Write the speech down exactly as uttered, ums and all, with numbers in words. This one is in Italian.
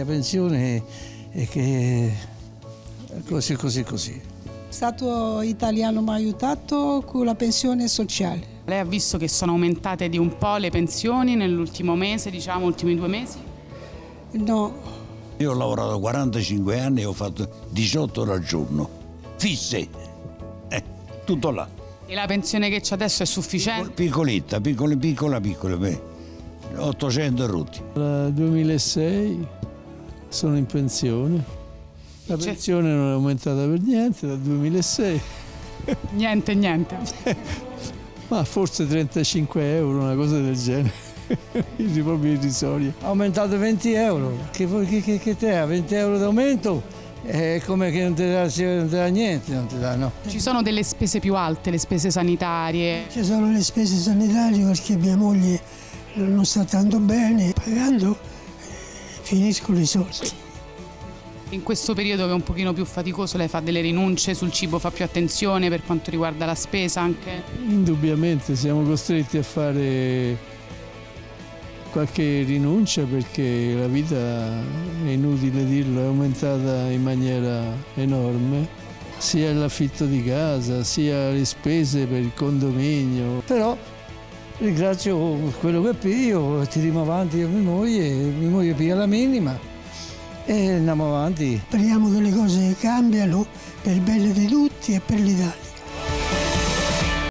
pensione e che così, così, così. Stato italiano mi ha aiutato con la pensione sociale. Lei ha visto che sono aumentate di un po' le pensioni nell'ultimo mese, diciamo, ultimi due mesi? No. Io ho lavorato quarantacinque anni e ho fatto diciotto ore al giorno, fisse, eh, tutto là. E la pensione che c'è adesso è sufficiente? Piccoletta, piccola, piccola, piccola, beh, ottocento rotti. Dal duemilasei sono in pensione. La pensione non è aumentata per niente dal duemilasei. Niente, niente. Ma forse trentacinque euro, una cosa del genere. Proprio irrisoria. Ha aumentato venti euro. Che, che, che te ha? venti euro d'aumento? È come che non ti dà, non ti dà niente, non ti dà, no. Ci sono delle spese più alte, le spese sanitarie? Ci sono le spese sanitarie perché mia moglie non sta tanto bene. Pagando finiscono i soldi. In questo periodo che è un pochino più faticoso lei fa delle rinunce sul cibo, fa più attenzione per quanto riguarda la spesa anche? Indubbiamente siamo costretti a fare qualche rinuncia perché la vita, è inutile dirlo, è aumentata in maniera enorme, sia l'affitto di casa, sia le spese per il condominio. Però ringrazio quello che piglio, tiriamo avanti io e mia moglie, mia moglie piglia la minima. E andiamo avanti. Speriamo che le cose cambiano per il bene di tutti e per l'Italia.